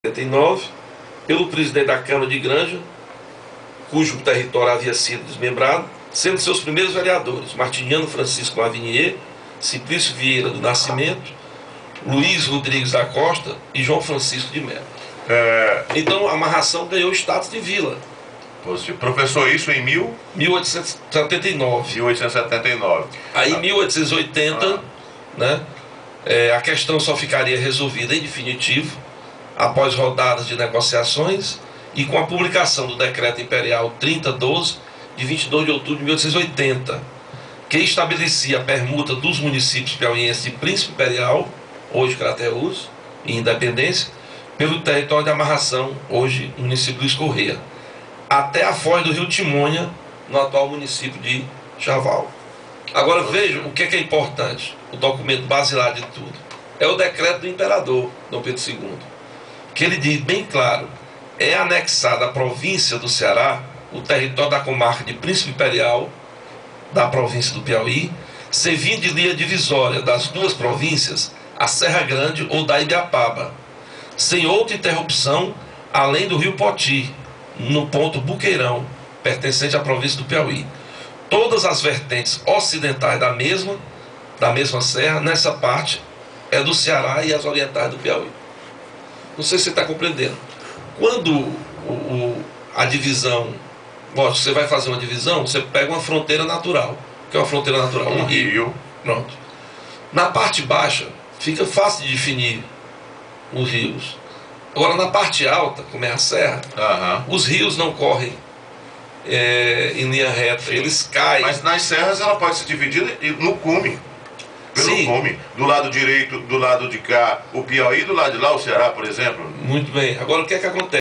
1979, pelo presidente da Câmara de Granja, cujo território havia sido desmembrado, sendo seus primeiros vereadores Martiniano Francisco Lavinier, Simplício Vieira do Nascimento, Luiz Rodrigues da Costa e João Francisco de Mello. Então a amarração ganhou status de vila. Professor, isso em 1879. 1879. Aí em 1880, né, a questão só ficaria resolvida em definitivo após rodadas de negociações e com a publicação do Decreto Imperial 3012, de 22 de outubro de 1880, que estabelecia a permuta dos municípios piauienses de Príncipe Imperial, hoje Crateús, e Independência, pelo território de amarração, hoje município Luiz Correia, até a foz do rio Timônia, no atual município de Chaval. Agora vejam o que é importante, o documento basilar de tudo. É o decreto do imperador, Dom Pedro II, que ele diz bem claro: é anexada à província do Ceará o território da comarca de Príncipe Imperial, da província do Piauí, servindo de linha divisória das duas províncias, a Serra Grande ou da Ibiapaba, sem outra interrupção além do rio Poti, no ponto Buqueirão, pertencente à província do Piauí. Todas as vertentes ocidentais da mesma serra, nessa parte, é do Ceará, e as orientais do Piauí. Não sei se você está compreendendo. Quando a divisão, você vai fazer uma divisão, você pega uma fronteira natural. O que é uma fronteira natural? Um rio. Pronto. Na parte baixa, fica fácil de definir os rios. Agora, na parte alta, como é a serra, os rios não correm em linha reta, eles caem. Mas nas serras ela pode ser dividida no cume. Pelo cume. Do lado direito, do lado de cá, o Piauí, do lado de lá, o Ceará, por exemplo. Muito bem. Agora, o que é que acontece?